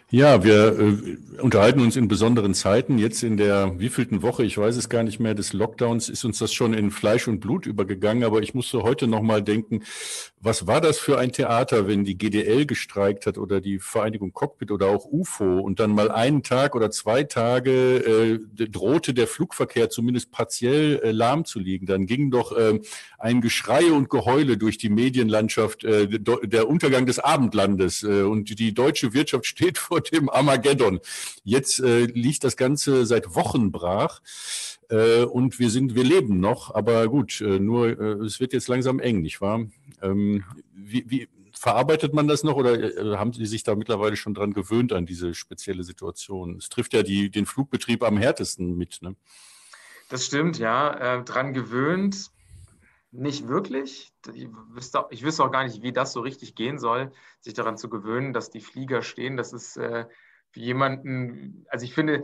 Ja, wir unterhalten uns in besonderen Zeiten. Jetzt in der wievielten Woche, ich weiß es gar nicht mehr, des Lockdowns ist uns das schon in Fleisch und Blut übergegangen. Aber ich musste heute noch mal denken, was war das für ein Theater, wenn die GDL gestreikt hat oder die Vereinigung Cockpit oder auch UFO und dann mal einen Tag oder 2 Tage drohte der Flugverkehr zumindest partiell lahm zu liegen. Dann ging doch ein Geschrei und Geheule durch die Medienlandschaft, der Untergang des Abendlandes und die deutsche Wirtschaft steht vor dem Armageddon. Jetzt liegt das Ganze seit Wochen brach und wir leben noch, aber gut, nur es wird jetzt langsam eng, nicht wahr? Wie verarbeitet man das noch oder haben Sie sich da mittlerweile schon dran gewöhnt an diese spezielle Situation? Es trifft ja den Flugbetrieb am härtesten mit, ne? Das stimmt, ja. Dran gewöhnt, nicht wirklich. Ich wüsste auch gar nicht, wie das so richtig gehen soll, sich daran zu gewöhnen, dass die Flieger stehen. Das ist für jemanden, also ich finde,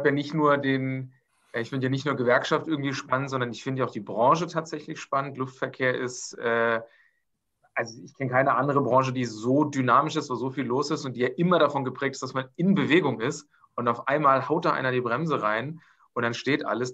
ich finde ja nicht nur Gewerkschaft irgendwie spannend, sondern ich finde ja auch die Branche tatsächlich spannend. Luftverkehr ist, also ich kenne keine andere Branche, die so dynamisch ist, wo so viel los ist und die ja immer davon geprägt ist, dass man in Bewegung ist und auf einmal haut da einer die Bremse rein und dann steht alles.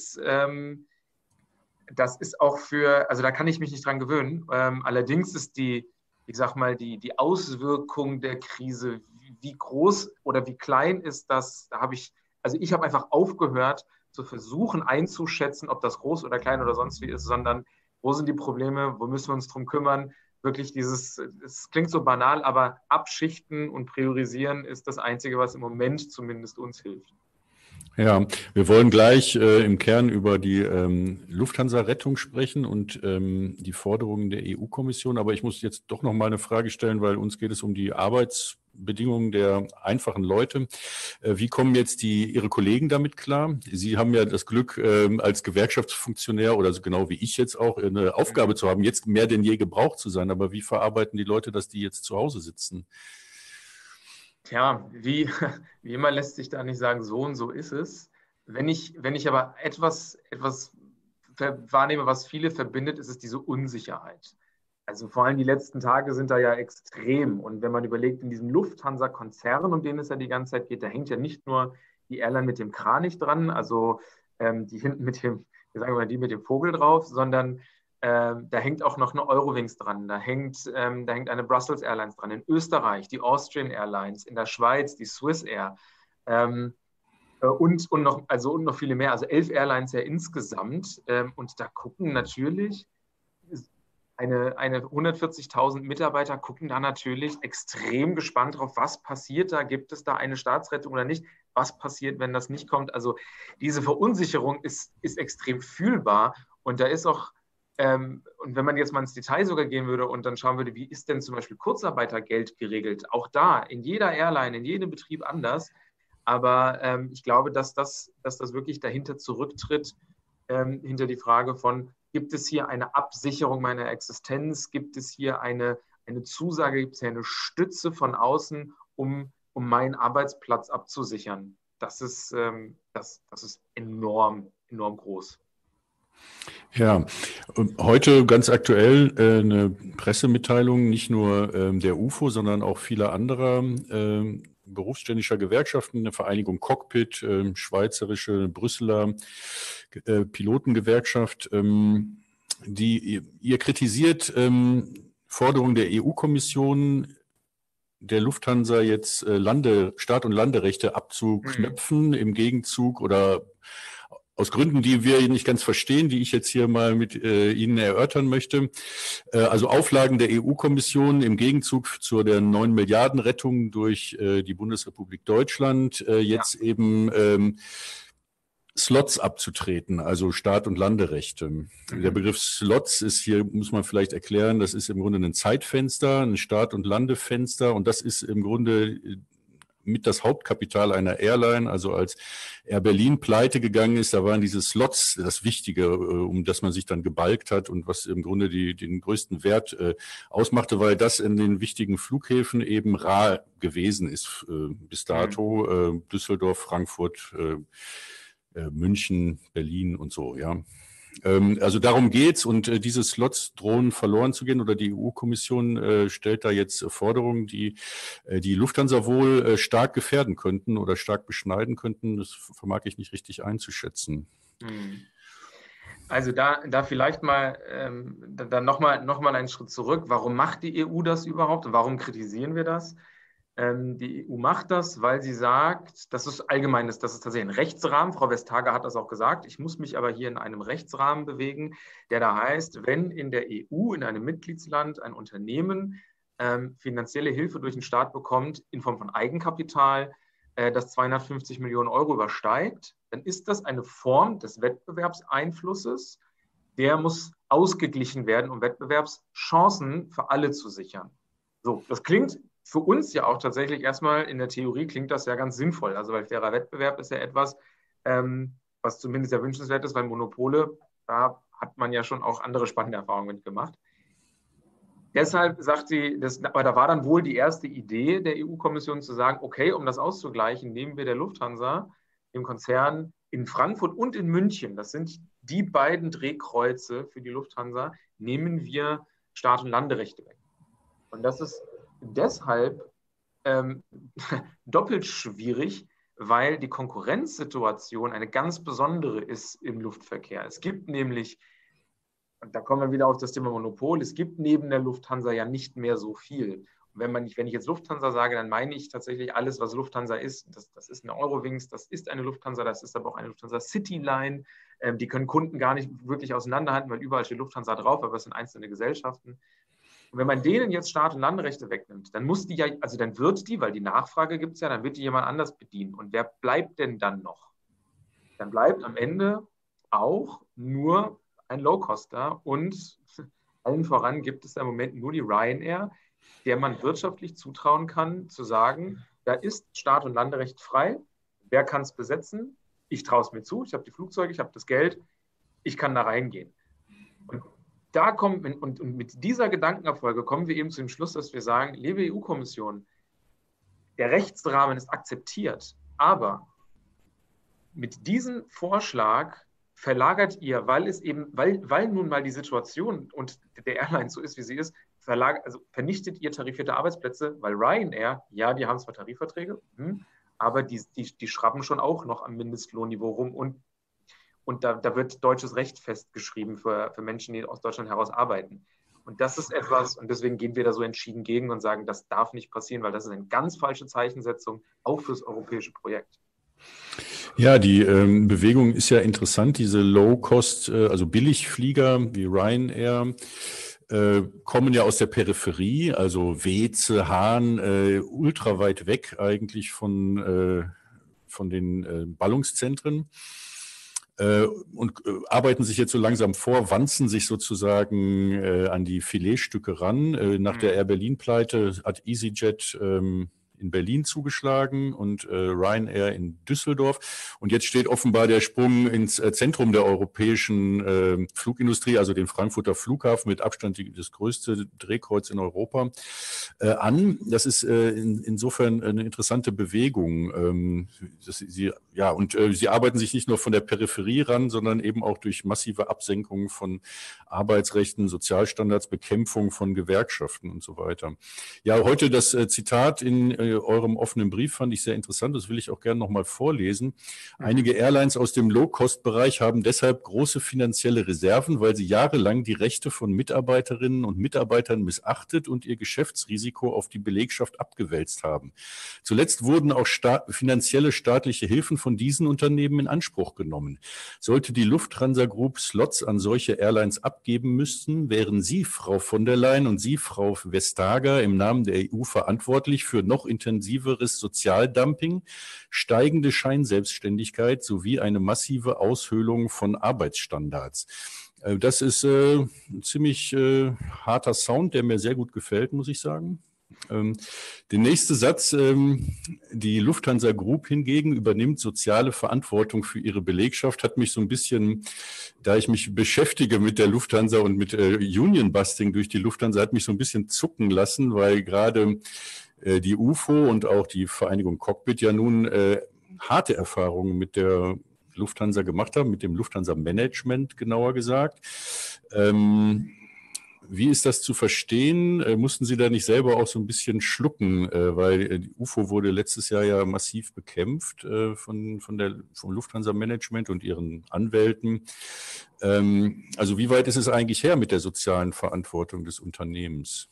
Das ist auch also da kann ich mich nicht dran gewöhnen. Allerdings ist ich sag mal, die Auswirkung der Krise, wie groß oder wie klein ist das, also ich habe einfach aufgehört zu versuchen einzuschätzen, ob das groß oder klein oder sonst wie ist, sondern wo sind die Probleme, wo müssen wir uns drum kümmern. Wirklich es klingt so banal, aber abschichten und priorisieren ist das Einzige, was im Moment zumindest uns hilft. Ja, wir wollen gleich im Kern über die Lufthansa-Rettung sprechen und die Forderungen der EU-Kommission. Aber ich muss jetzt doch noch mal eine Frage stellen, weil uns geht es um die Arbeitsbedingungen der einfachen Leute. Wie kommen jetzt Ihre Kollegen damit klar? Sie haben ja das Glück, als Gewerkschaftsfunktionär oder so genau wie ich jetzt auch eine Aufgabe zu haben, jetzt mehr denn je gebraucht zu sein. Aber wie verarbeiten die Leute, dass die jetzt zu Hause sitzen? Tja, wie immer lässt sich da nicht sagen, so und so ist es. Wenn ich aber etwas wahrnehme, was viele verbindet, ist es diese Unsicherheit. Also vor allem die letzten Tage sind da ja extrem. Und wenn man überlegt, in diesem Lufthansa-Konzern, um den es ja die ganze Zeit geht, da hängt ja nicht nur die Airline mit dem Kranich dran, also die hinten sagen wir mal, die mit dem Vogel drauf, sondern da hängt auch noch eine Eurowings dran, da hängt eine Brussels Airlines dran, in Österreich die Austrian Airlines, in der Schweiz die Swiss Air und noch viele mehr, also 11 Airlines ja insgesamt. Und da gucken natürlich eine 140.000 Mitarbeiter gucken da natürlich extrem gespannt drauf, was passiert da, gibt es da eine Staatsrettung oder nicht, was passiert, wenn das nicht kommt. Also diese Verunsicherung ist extrem fühlbar und da ist auch und wenn man jetzt mal ins Detail sogar gehen würde und dann schauen würde, wie ist denn zum Beispiel Kurzarbeitergeld geregelt? Auch da, in jeder Airline, in jedem Betrieb anders. Aber ich glaube, dass das wirklich dahinter zurücktritt, hinter die Frage von, gibt es hier eine Absicherung meiner Existenz? Gibt es hier eine Zusage, gibt es hier eine Stütze von außen, um meinen Arbeitsplatz abzusichern? Das ist enorm, enorm groß. Ja, heute ganz aktuell eine Pressemitteilung, nicht nur der UFO, sondern auch vieler anderer berufsständischer Gewerkschaften, eine Vereinigung Cockpit, schweizerische Brüsseler Pilotengewerkschaft, ihr kritisiert Forderungen der EU-Kommission, der Lufthansa jetzt Start- und Landerechte Hm. abzuknöpfen im Gegenzug oder aus Gründen, die wir nicht ganz verstehen, die ich jetzt hier mal mit Ihnen erörtern möchte. Also Auflagen der EU-Kommission im Gegenzug zu der 9 Milliarden Rettung durch die Bundesrepublik Deutschland Ja. jetzt eben Slots abzutreten, also Start- und Landerechte. Der Mhm. Begriff Slots ist hier, muss man vielleicht erklären, das ist im Grunde ein Zeitfenster, ein Start- und Landefenster und das ist im Grunde mit das Hauptkapital einer Airline. Also als Air Berlin pleite gegangen ist, da waren diese Slots das Wichtige, um das man sich dann gebalgt hat und was im Grunde den größten Wert ausmachte, weil das in den wichtigen Flughäfen eben rar gewesen ist bis Mhm. dato. Düsseldorf, Frankfurt, München, Berlin und so, ja. Also darum geht's und diese Slots drohen verloren zu gehen oder die EU-Kommission stellt da jetzt Forderungen, die die Lufthansa wohl stark gefährden könnten oder stark beschneiden könnten. Das vermag ich nicht richtig einzuschätzen. Also da vielleicht mal dann noch mal einen Schritt zurück. Warum macht die EU das überhaupt und warum kritisieren wir das? Die EU macht das, weil sie sagt, das ist allgemeines, das ist tatsächlich ein Rechtsrahmen. Frau Vestager hat das auch gesagt. Ich muss mich aber hier in einem Rechtsrahmen bewegen, der da heißt, wenn in der EU, in einem Mitgliedsland, ein Unternehmen finanzielle Hilfe durch den Staat bekommt in Form von Eigenkapital, das 250 Millionen Euro übersteigt, dann ist das eine Form des Wettbewerbseinflusses. Der muss ausgeglichen werden, um Wettbewerbschancen für alle zu sichern. So, das klingt für uns ja auch tatsächlich erstmal in der Theorie klingt das ja ganz sinnvoll. Also weil fairer Wettbewerb ist ja etwas, was zumindest ja wünschenswert ist, weil Monopole, da hat man ja schon auch andere spannende Erfahrungen mitgemacht. Deshalb sagt sie, aber da war dann wohl die erste Idee der EU-Kommission zu sagen, okay, um das auszugleichen, nehmen wir der Lufthansa, dem Konzern in Frankfurt und in München, das sind die beiden Drehkreuze für die Lufthansa, nehmen wir Start- und Landerechte weg. Und das ist deshalb doppelt schwierig, weil die Konkurrenzsituation eine ganz besondere ist im Luftverkehr. Es gibt nämlich, und da kommen wir wieder auf das Thema Monopol, es gibt neben der Lufthansa ja nicht mehr so viel. Und wenn ich jetzt Lufthansa sage, dann meine ich tatsächlich alles, was Lufthansa ist. Das ist eine Eurowings, das ist eine Lufthansa, das ist aber auch eine Lufthansa Cityline. Die können Kunden gar nicht wirklich auseinanderhalten, weil überall steht Lufthansa drauf, aber es sind einzelne Gesellschaften. Und wenn man denen jetzt Start- und Landerechte wegnimmt, dann muss die ja, also dann wird die, weil die Nachfrage gibt es ja, dann wird die jemand anders bedienen. Und wer bleibt denn dann noch? Dann bleibt am Ende auch nur ein Low-Coster und allen voran gibt es im Moment nur die Ryanair, der man wirtschaftlich zutrauen kann, zu sagen, da ist Start- und Landerecht frei, wer kann es besetzen? Ich traue es mir zu, ich habe die Flugzeuge, ich habe das Geld, ich kann da reingehen. Und und mit dieser Gedankenabfolge kommen wir eben zu dem Schluss, dass wir sagen, liebe EU-Kommission, der Rechtsrahmen ist akzeptiert, aber mit diesem Vorschlag verlagert ihr, weil nun mal die Situation und der Airline so ist, wie sie ist, vernichtet ihr tarifierte Arbeitsplätze, weil Ryanair, ja, die haben zwar Tarifverträge, aber die schrappen schon auch noch am Mindestlohnniveau rum und da wird deutsches Recht festgeschrieben für Menschen, die aus Deutschland heraus arbeiten. Und das ist etwas, und deswegen gehen wir da so entschieden gegen und sagen, das darf nicht passieren, weil das ist eine ganz falsche Zeichensetzung, auch fürs europäische Projekt. Ja, die Bewegung ist ja interessant. Diese Low-Cost, also Billigflieger wie Ryanair, kommen ja aus der Peripherie, also Weeze, Hahn, ultra weit weg eigentlich von den Ballungszentren. Und arbeiten sich jetzt so langsam vor, wanzen sich sozusagen an die Filetstücke ran. Nach der Air Berlin-Pleite hat EasyJet in Berlin zugeschlagen und Ryanair in Düsseldorf. Und jetzt steht offenbar der Sprung ins Zentrum der europäischen Flugindustrie, also den Frankfurter Flughafen, mit Abstand das größte Drehkreuz in Europa, an. Das ist insofern eine interessante Bewegung. Sie arbeiten sich nicht nur von der Peripherie ran, sondern eben auch durch massive Absenkungen von Arbeitsrechten, Sozialstandards, Bekämpfung von Gewerkschaften und so weiter. Ja, heute das Zitat in eurem offenen Brief fand ich sehr interessant. Das will ich auch gerne nochmal vorlesen. Einige Airlines aus dem Low-Cost-Bereich haben deshalb große finanzielle Reserven, weil sie jahrelang die Rechte von Mitarbeiterinnen und Mitarbeitern missachtet und ihr Geschäftsrisiko auf die Belegschaft abgewälzt haben. Zuletzt wurden auch finanzielle staatliche Hilfen von diesen Unternehmen in Anspruch genommen. Sollte die Lufthansa Group Slots an solche Airlines abgeben müssten, wären Sie, Frau von der Leyen, und Sie, Frau Vestager, im Namen der EU verantwortlich für noch intensiveres Sozialdumping, steigende Scheinselbstständigkeit sowie eine massive Aushöhlung von Arbeitsstandards. Das ist ein ziemlich harter Sound, der mir sehr gut gefällt, muss ich sagen. Der nächste Satz, die Lufthansa Group hingegen übernimmt soziale Verantwortung für ihre Belegschaft, hat mich so ein bisschen, da ich mich beschäftige mit der Lufthansa und mit Union-Busting durch die Lufthansa, hat mich so ein bisschen zucken lassen, weil gerade die UFO und auch die Vereinigung Cockpit ja nun harte Erfahrungen mit der Lufthansa gemacht haben, mit dem Lufthansa-Management genauer gesagt. Wie ist das zu verstehen? Mussten Sie da nicht selber auch so ein bisschen schlucken? Weil die UFO wurde letztes Jahr ja massiv bekämpft vom Lufthansa-Management und ihren Anwälten. Also wie weit ist es eigentlich her mit der sozialen Verantwortung des Unternehmens?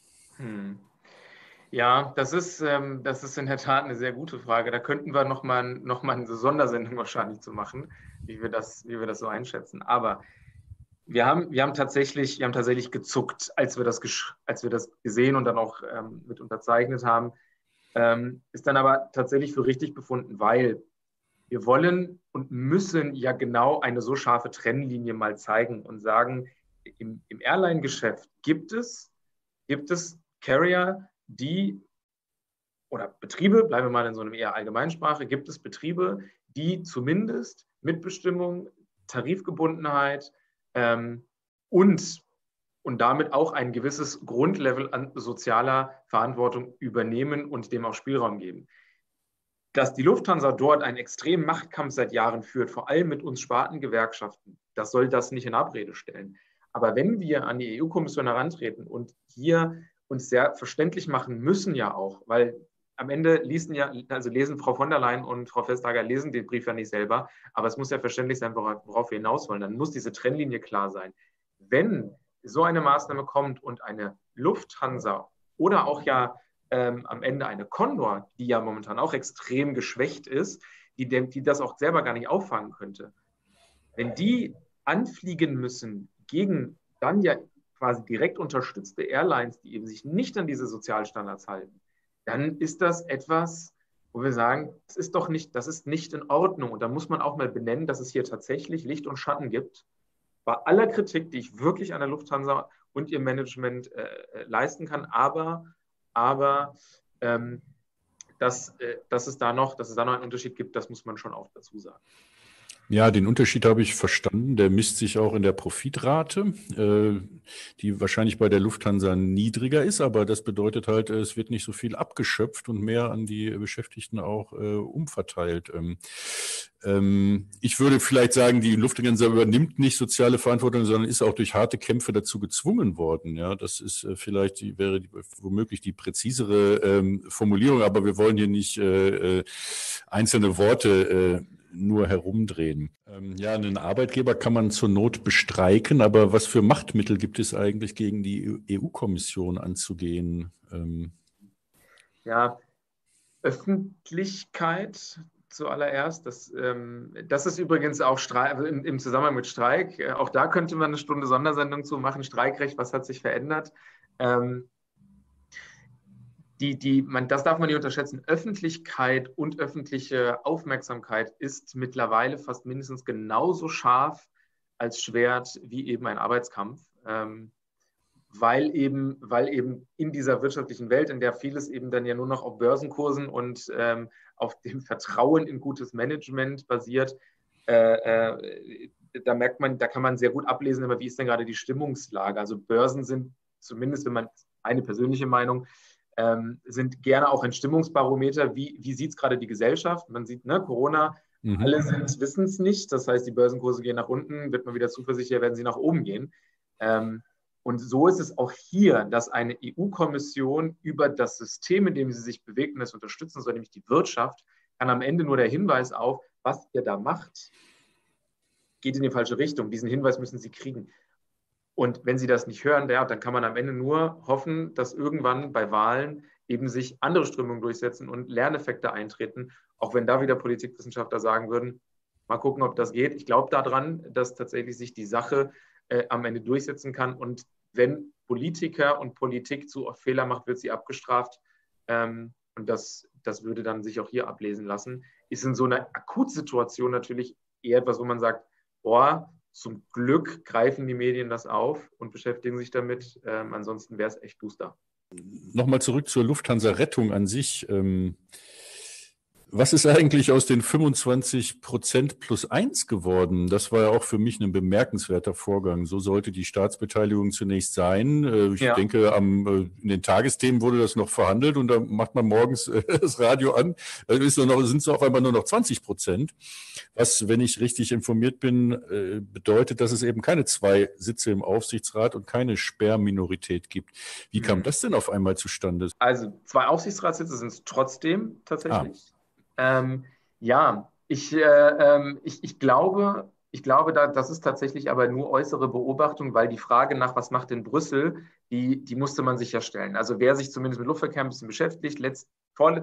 Ja, das ist in der Tat eine sehr gute Frage. Da könnten wir noch mal eine Sondersendung wahrscheinlich zu machen, wie wir das so einschätzen. Aber wir haben tatsächlich gezuckt, als wir das gesehen und dann auch mit unterzeichnet haben. Ist dann aber tatsächlich für richtig befunden, weil wir wollen und müssen ja genau eine so scharfe Trennlinie mal zeigen und sagen, im Airline-Geschäft gibt es Carrier, oder Betriebe, bleiben wir mal in so einer eher Allgemeinsprache, gibt es Betriebe, die zumindest Mitbestimmung, Tarifgebundenheit und damit auch ein gewisses Grundlevel an sozialer Verantwortung übernehmen und dem auch Spielraum geben. Dass die Lufthansa dort einen extremen Machtkampf seit Jahren führt, vor allem mit uns Spartengewerkschaften, das soll das nicht in Abrede stellen. Aber wenn wir an die EU-Kommission herantreten und hier uns sehr verständlich machen müssen ja auch, weil am Ende lesen Frau von der Leyen und Frau Vestager lesen den Brief ja nicht selber, aber es muss ja verständlich sein, worauf wir hinaus wollen. Dann muss diese Trennlinie klar sein. Wenn so eine Maßnahme kommt und eine Lufthansa oder auch ja am Ende eine Condor, die ja momentan auch extrem geschwächt ist, die das auch selber gar nicht auffangen könnte, wenn die anfliegen müssen gegen dann ja quasi direkt unterstützte Airlines, die eben sich nicht an diese Sozialstandards halten, dann ist das etwas, wo wir sagen, das ist nicht in Ordnung. Und da muss man auch mal benennen, dass es hier tatsächlich Licht und Schatten gibt. Bei aller Kritik, die ich wirklich an der Lufthansa und ihr Management leisten kann, aber dass es da noch einen Unterschied gibt, das muss man schon auch dazu sagen. Ja, den Unterschied habe ich verstanden. Der misst sich auch in der Profitrate, die wahrscheinlich bei der Lufthansa niedriger ist, aber das bedeutet halt, es wird nicht so viel abgeschöpft und mehr an die Beschäftigten auch umverteilt. Ich würde vielleicht sagen, die Lufthansa übernimmt nicht soziale Verantwortung, sondern ist auch durch harte Kämpfe dazu gezwungen worden. Ja, das ist wäre womöglich die präzisere Formulierung, aber wir wollen hier nicht einzelne Worte nur herumdrehen. Ja, einen Arbeitgeber kann man zur Not bestreiken, aber was für Machtmittel gibt es eigentlich gegen die EU-Kommission anzugehen? Ja, Öffentlichkeit zuallererst. Das ist übrigens auch im Zusammenhang mit Streik. Auch da könnte man eine Stunde Sondersendung zu machen. Streikrecht, was hat sich verändert? Das darf man nicht unterschätzen. Öffentlichkeit und öffentliche Aufmerksamkeit ist mittlerweile fast mindestens genauso scharf als Schwert wie eben ein Arbeitskampf. Weil eben in dieser wirtschaftlichen Welt, in der vieles eben dann ja nur noch auf Börsenkursen und auf dem Vertrauen in gutes Management basiert, da merkt man, da kann man sehr gut ablesen, aber wie ist denn gerade die Stimmungslage? Also Börsen sind zumindest, wenn man eine persönliche Meinung, sind gerne auch ein Stimmungsbarometer. Wie sieht es gerade die Gesellschaft? Man sieht, Corona, alle wissen es nicht. Das heißt, die Börsenkurse gehen nach unten, wird man wieder zuversichtlicher, werden sie nach oben gehen. Und so ist es auch hier, dass eine EU-Kommission über das System, in dem sie sich bewegt und das unterstützen soll, nämlich die Wirtschaft, kann am Ende nur der Hinweis auf, was ihr da macht, geht in die falsche Richtung. Diesen Hinweis müssen sie kriegen. Und wenn sie das nicht hören, dann kann man am Ende nur hoffen, dass irgendwann bei Wahlen eben sich andere Strömungen durchsetzen und Lerneffekte eintreten, auch wenn da wieder Politikwissenschaftler sagen würden, mal gucken, ob das geht. Ich glaube daran, dass tatsächlich sich die Sache am Ende durchsetzen kann. Und wenn Politiker und Politik zu oft Fehler macht, wird sie abgestraft. Und das würde dann sich auch hier ablesen lassen. Ist in so einer Akutsituation natürlich eher etwas, wo man sagt, zum Glück greifen die Medien das auf und beschäftigen sich damit. Ansonsten wäre es echt duster. Nochmal zurück zur Lufthansa-Rettung an sich. Was ist eigentlich aus den 25% plus 1 geworden? Das war ja auch für mich ein bemerkenswerter Vorgang. So sollte die Staatsbeteiligung zunächst sein. Ich Ja. denke, in den Tagesthemen wurde das noch verhandelt und da macht man morgens das Radio an. Da sind es auf einmal nur noch 20%. Was, wenn ich richtig informiert bin, bedeutet, dass es eben keine 2 Sitze im Aufsichtsrat und keine Sperrminorität gibt. Wie kam das denn auf einmal zustande? Also 2 Aufsichtsratssitze sind es trotzdem tatsächlich. Ja, ich glaube, das ist tatsächlich aber nur äußere Beobachtung, weil die Frage nach, was macht denn Brüssel, die musste man sich ja stellen. Also wer sich zumindest mit Luftverkehr ein bisschen beschäftigt, vor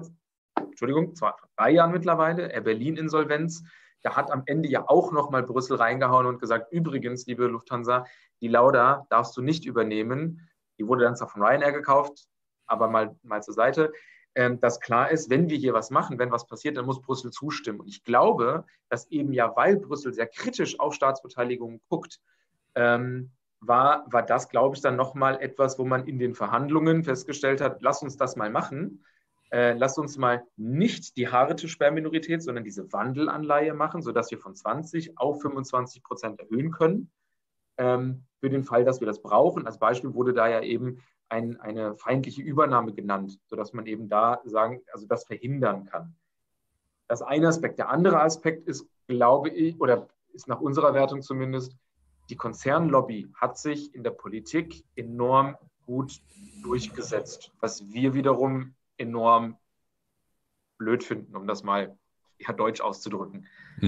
3 Jahren mittlerweile, Air Berlin-Insolvenz, der hat am Ende ja auch nochmal Brüssel reingehauen und gesagt, übrigens, liebe Lufthansa, die Lauda darfst du nicht übernehmen. Die wurde dann zwar von Ryanair gekauft, aber mal zur Seite, dass klar ist, wenn wir hier was machen, wenn was passiert, dann muss Brüssel zustimmen. Und ich glaube, dass eben ja, weil Brüssel sehr kritisch auf Staatsbeteiligungen guckt, war das, glaube ich, dann nochmal etwas, wo man in den Verhandlungen festgestellt hat, lass uns das mal machen. Lass uns mal nicht die harte Sperrminorität, sondern diese Wandelanleihe machen, sodass wir von 20 auf 25% erhöhen können. Für den Fall, dass wir das brauchen. Als Beispiel wurde da ja eben eine feindliche Übernahme genannt, sodass man eben da das verhindern kann. Das eine Aspekt. Der andere Aspekt ist, glaube ich, oder ist nach unserer Wertung zumindest, die Konzernlobby hat sich in der Politik enorm gut durchgesetzt, was wir wiederum enorm blöd finden, um das mal eher deutsch auszudrücken.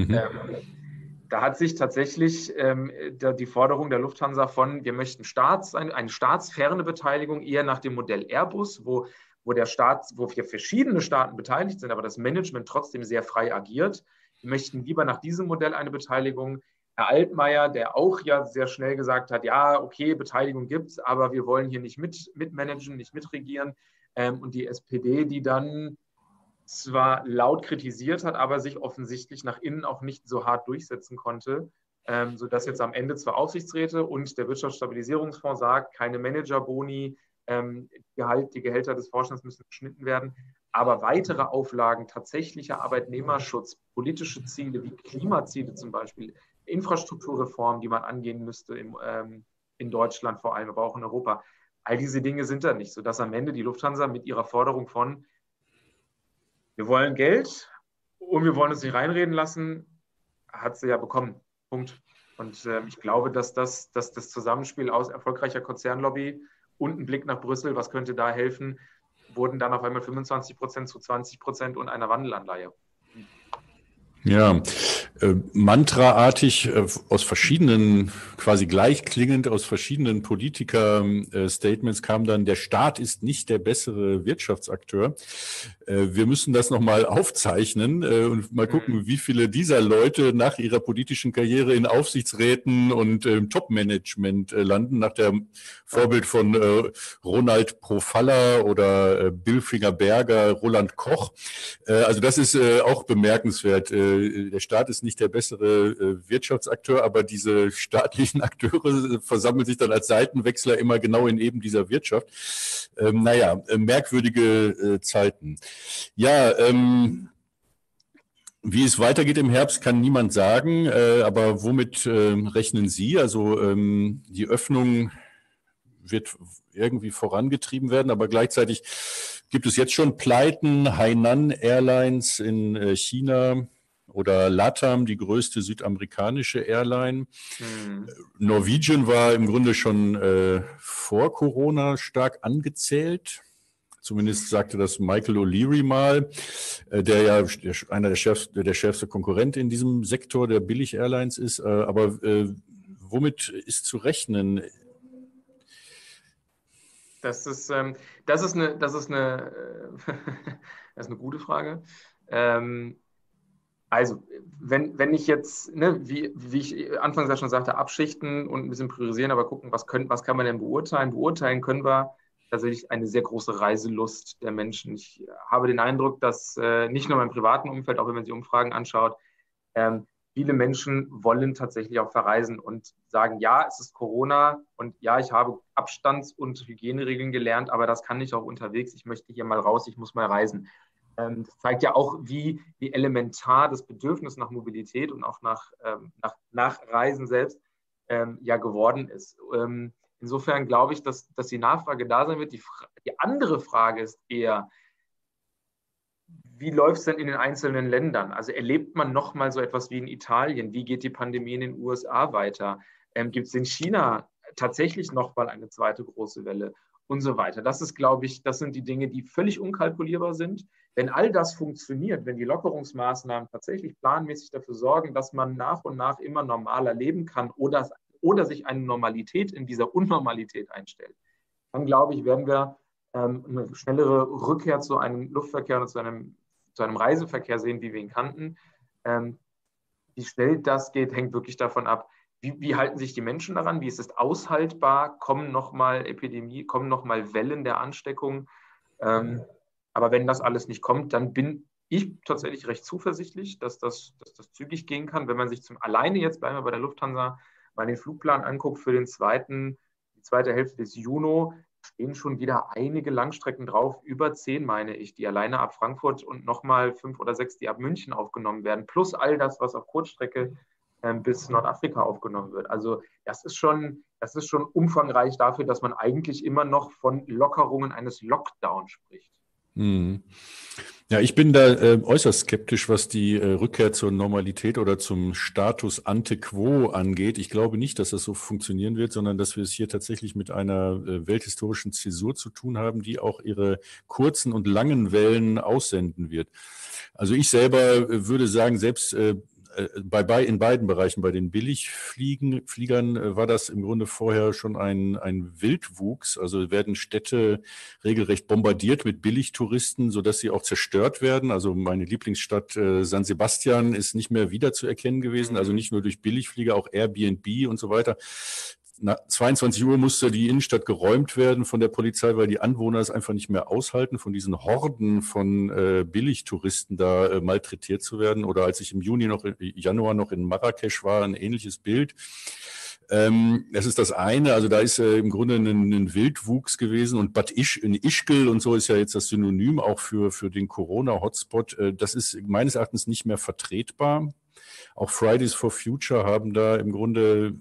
Da hat sich tatsächlich die Forderung der Lufthansa von, wir möchten eine staatsferne Beteiligung eher nach dem Modell Airbus, wo wir verschiedene Staaten beteiligt sind, aber das Management trotzdem sehr frei agiert. Wir möchten lieber nach diesem Modell eine Beteiligung. Herr Altmaier, der auch ja sehr schnell gesagt hat, ja, okay, Beteiligung gibt es, aber wir wollen hier nicht mitmanagen, nicht mitregieren. Und die SPD, die dann zwar laut kritisiert hat, aber sich offensichtlich nach innen auch nicht so hart durchsetzen konnte, sodass jetzt am Ende zwar Aufsichtsräte und der Wirtschaftsstabilisierungsfonds sagt, keine Managerboni, die Gehälter des Vorstands müssen geschnitten werden, aber weitere Auflagen, tatsächlicher Arbeitnehmerschutz, politische Ziele wie Klimaziele zum Beispiel, Infrastrukturreformen, die man angehen müsste in Deutschland vor allem, aber auch in Europa, all diese Dinge sind da nicht, sodass am Ende die Lufthansa mit ihrer Forderung von wir wollen Geld und wir wollen es nicht reinreden lassen, hat sie ja bekommen. Punkt. Und ich glaube, dass das Zusammenspiel aus erfolgreicher Konzernlobby und ein Blick nach Brüssel, was könnte da helfen, wurden dann auf einmal 25% zu 20% und einer Wandelanleihe. Ja, mantraartig aus verschiedenen, quasi gleichklingend aus verschiedenen Politiker-Statements kam dann, der Staat ist nicht der bessere Wirtschaftsakteur. Wir müssen das nochmal aufzeichnen und mal gucken, wie viele dieser Leute nach ihrer politischen Karriere in Aufsichtsräten und Top-Management landen, nach dem Vorbild von Ronald Profalla oder Bill Finger-Berger, Roland Koch. Also das ist auch bemerkenswert. Der Staat ist nicht der bessere Wirtschaftsakteur, aber diese staatlichen Akteure versammeln sich dann als Seitenwechsler immer genau in eben dieser Wirtschaft. Merkwürdige Zeiten. Ja, wie es weitergeht im Herbst, kann niemand sagen, aber womit rechnen Sie? Also die Öffnung wird irgendwie vorangetrieben werden, aber gleichzeitig gibt es jetzt schon Pleiten. Hainan Airlines in China oder LATAM, die größte südamerikanische Airline. Norwegian war im Grunde schon vor Corona stark angezählt. Zumindest sagte das Michael O'Leary mal, der ja einer der schärfste Konkurrent in diesem Sektor der Billig-Airlines ist. Aber womit ist zu rechnen? Das ist eine gute Frage. Also, wenn ich jetzt, wie ich anfangs ja schon sagte, abschichten und ein bisschen priorisieren, aber gucken, was kann man denn beurteilen? Beurteilen können wir tatsächlich eine sehr große Reiselust der Menschen. Ich habe den Eindruck, dass nicht nur im privaten Umfeld, auch wenn man sich Umfragen anschaut, viele Menschen wollen tatsächlich auch verreisen und sagen, ja, es ist Corona und ja, ich habe Abstands- und Hygieneregeln gelernt, aber das kann ich auch unterwegs. Ich möchte hier mal raus, ich muss mal reisen. Das zeigt ja auch, wie elementar das Bedürfnis nach Mobilität und auch nach Reisen selbst ja geworden ist. Insofern glaube ich, dass die Nachfrage da sein wird. Die andere Frage ist eher, wie läuft es denn in den einzelnen Ländern? Also erlebt man nochmal so etwas wie in Italien? Wie geht die Pandemie in den USA weiter? Gibt es in China tatsächlich nochmal eine zweite große Welle? Und so weiter. Das ist, glaube ich, das sind die Dinge, die völlig unkalkulierbar sind. Wenn all das funktioniert, wenn die Lockerungsmaßnahmen tatsächlich planmäßig dafür sorgen, dass man nach und nach immer normaler leben kann oder sich eine Normalität in dieser Unnormalität einstellt, dann glaube ich, werden wir eine schnellere Rückkehr zu einem Luftverkehr und zu einem Reiseverkehr sehen, wie wir ihn kannten. Wie schnell das geht, hängt wirklich davon ab, wie halten sich die Menschen daran, wie ist es aushaltbar, kommen nochmal Wellen der Ansteckung. Aber wenn das alles nicht kommt, dann bin ich tatsächlich recht zuversichtlich, dass das zügig gehen kann. Wenn man sich alleine jetzt bleiben wir bei der Lufthansa mal den Flugplan anguckt für die zweite Hälfte des Juni, stehen schon wieder einige Langstrecken drauf, über 10 meine ich, die alleine ab Frankfurt und nochmal 5 oder 6, die ab München aufgenommen werden, plus all das, was auf Kurzstrecke bis Nordafrika aufgenommen wird. Also das ist schon umfangreich dafür, dass man eigentlich immer noch von Lockerungen eines Lockdowns spricht. Ja, ich bin da äußerst skeptisch, was die Rückkehr zur Normalität oder zum Status ante quo angeht. Ich glaube nicht, dass das so funktionieren wird, sondern dass wir es hier tatsächlich mit einer welthistorischen Zäsur zu tun haben, die auch ihre kurzen und langen Wellen aussenden wird. Also ich selber würde sagen, selbst in beiden Bereichen, bei den Billigfliegern war das im Grunde vorher schon ein Wildwuchs. Also werden Städte regelrecht bombardiert mit Billigtouristen, sodass sie auch zerstört werden. Also meine Lieblingsstadt San Sebastian ist nicht mehr wiederzuerkennen gewesen. Also nicht nur durch Billigflieger, auch Airbnb und so weiter. Nach 22 Uhr musste die Innenstadt geräumt werden von der Polizei, weil die Anwohner es einfach nicht mehr aushalten, von diesen Horden von Billigtouristen da malträtiert zu werden. Oder als ich im Januar noch in Marrakesch war, ein ähnliches Bild. Das ist das eine, also da ist im Grunde ein Wildwuchs gewesen und in Ischgl und so ist ja jetzt das Synonym auch für den Corona-Hotspot. Das ist meines Erachtens nicht mehr vertretbar. Auch Fridays for Future haben da im Grunde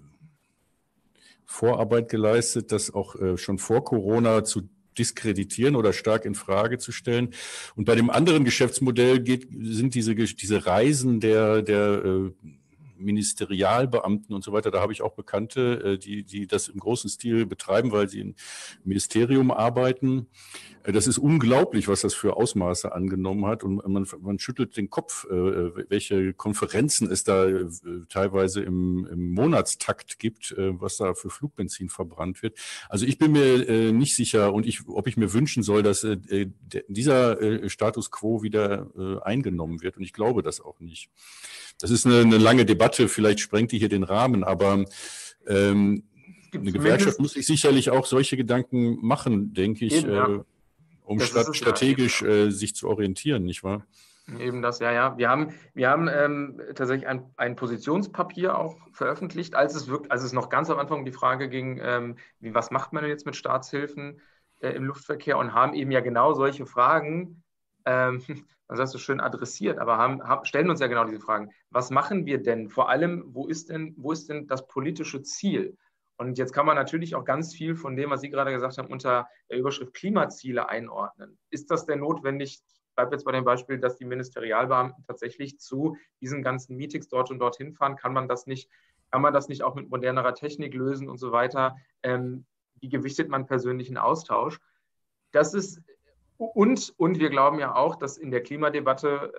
Vorarbeit geleistet, das auch schon vor Corona zu diskreditieren oder stark in Frage zu stellen. Und bei dem anderen Geschäftsmodell sind diese Reisen der Ministerialbeamten und so weiter, da habe ich auch Bekannte, die das im großen Stil betreiben, weil sie im Ministerium arbeiten. Das ist unglaublich, was das für Ausmaße angenommen hat. Und man schüttelt den Kopf, welche Konferenzen es da teilweise im Monatstakt gibt, was da für Flugbenzin verbrannt wird. Also ich bin mir nicht sicher, ob ich mir wünschen soll, dass dieser Status quo wieder eingenommen wird. Und ich glaube das auch nicht. Das ist eine lange Debatte, vielleicht sprengt die hier den Rahmen, aber eine Gewerkschaft muss sich sicherlich auch solche Gedanken machen, denke ich, um strategisch sich zu orientieren, nicht wahr? Eben das, ja. Wir haben tatsächlich ein Positionspapier auch veröffentlicht, als es noch ganz am Anfang die Frage ging, was macht man denn jetzt mit Staatshilfen im Luftverkehr, und haben eben ja genau solche Fragen, das hast du schön adressiert, aber stellen uns ja genau diese Fragen. Was machen wir denn? Vor allem, wo ist denn das politische Ziel? Und jetzt kann man natürlich auch ganz viel von dem, was Sie gerade gesagt haben, unter der Überschrift Klimaziele einordnen. Ist das denn notwendig? Ich bleibe jetzt bei dem Beispiel, dass die Ministerialbeamten tatsächlich zu diesen ganzen Meetings dort und dorthin fahren. Kann man das nicht auch mit modernerer Technik lösen und so weiter? Wie gewichtet man persönlichen Austausch? Das ist und wir glauben ja auch, dass in der Klimadebatte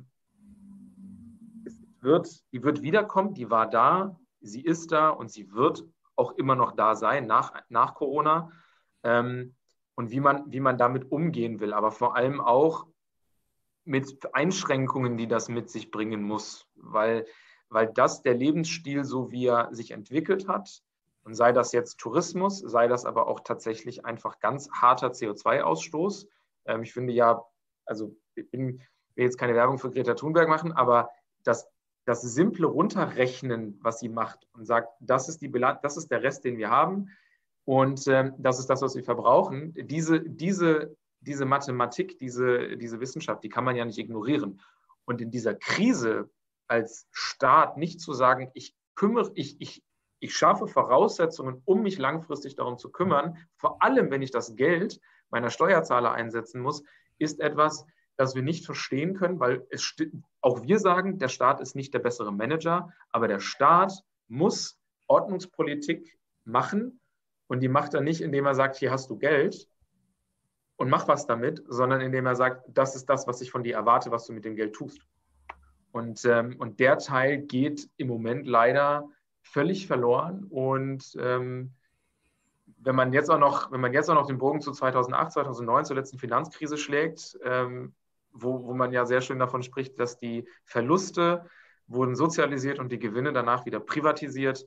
die wird wiederkommen, die war da, sie ist da und sie wird auch immer noch da sein nach Corona, und wie man damit umgehen will, aber vor allem auch mit Einschränkungen, die das mit sich bringen muss, weil das der Lebensstil, so wie er sich entwickelt hat, und sei das jetzt Tourismus, sei das aber auch tatsächlich einfach ganz harter CO2-Ausstoß. Ich finde ja, also ich will jetzt keine Werbung für Greta Thunberg machen, aber das simple Runterrechnen, was sie macht und sagt, das ist der Rest, den wir haben, und das ist das, was wir verbrauchen. Diese diese Mathematik, diese Wissenschaft, die kann man ja nicht ignorieren. Und in dieser Krise als Staat nicht zu sagen, ich schaffe Voraussetzungen, um mich langfristig darum zu kümmern, vor allem wenn ich das Geld meiner Steuerzahler einsetzen muss, ist etwas, das wir nicht verstehen können, weil auch wir sagen, der Staat ist nicht der bessere Manager, aber der Staat muss Ordnungspolitik machen und die macht er nicht, indem er sagt, hier hast du Geld und mach was damit, sondern indem er sagt, das ist das, was ich von dir erwarte, was du mit dem Geld tust. Und der Teil geht im Moment leider völlig verloren. Und wenn man jetzt auch noch den Bogen zu 2008, 2009, zur letzten Finanzkrise schlägt, wo man ja sehr schön davon spricht, dass die Verluste wurden sozialisiert und die Gewinne danach wieder privatisiert,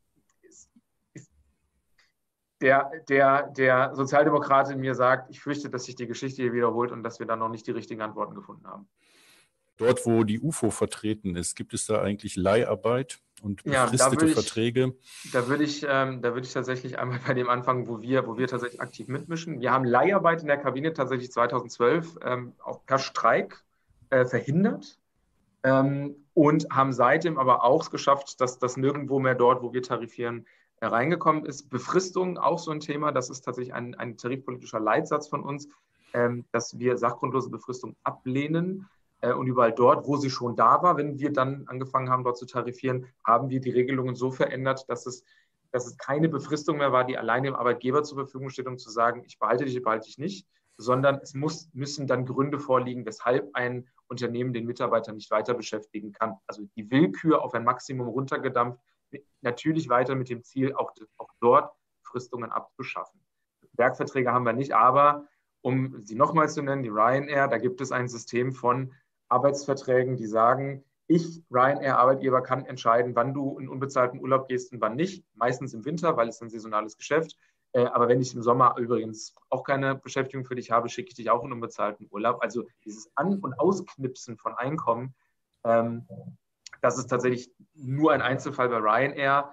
der Sozialdemokrat in mir sagt, ich fürchte, dass sich die Geschichte hier wiederholt und dass wir da noch nicht die richtigen Antworten gefunden haben. Dort, wo die UFO vertreten ist, gibt es da eigentlich Leiharbeit und befristete Verträge? Da würde ich tatsächlich einmal bei dem anfangen, wo wir tatsächlich aktiv mitmischen. Wir haben Leiharbeit in der Kabine tatsächlich 2012 auch per Streik verhindert und haben seitdem aber auch geschafft, dass das nirgendwo mehr dort, wo wir tarifieren, reingekommen ist. Befristung, auch so ein Thema, das ist tatsächlich ein tarifpolitischer Leitsatz von uns, dass wir sachgrundlose Befristung ablehnen. Und überall dort, wo sie schon da war, wenn wir dann angefangen haben, dort zu tarifieren, haben wir die Regelungen so verändert, dass es keine Befristung mehr war, die allein dem Arbeitgeber zur Verfügung steht, um zu sagen, ich behalte dich nicht, sondern es müssen dann Gründe vorliegen, weshalb ein Unternehmen den Mitarbeiter nicht weiter beschäftigen kann. Also die Willkür auf ein Maximum runtergedampft, natürlich weiter mit dem Ziel, auch dort Fristungen abzuschaffen. Werkverträge haben wir nicht, aber um sie nochmals zu nennen, die Ryanair, da gibt es ein System von Arbeitsverträgen, die sagen, ich, Ryanair, Arbeitgeber, kann entscheiden, wann du in unbezahlten Urlaub gehst und wann nicht. Meistens im Winter, weil es ein saisonales Geschäft. Aber wenn ich im Sommer übrigens auch keine Beschäftigung für dich habe, schicke ich dich auch in unbezahlten Urlaub. Also dieses An- und Ausknipsen von Einkommen, das ist tatsächlich nur ein Einzelfall bei Ryanair.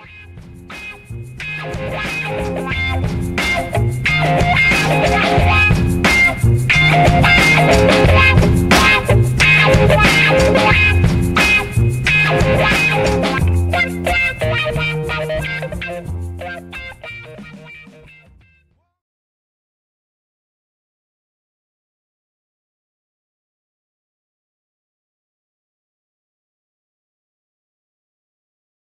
Ja.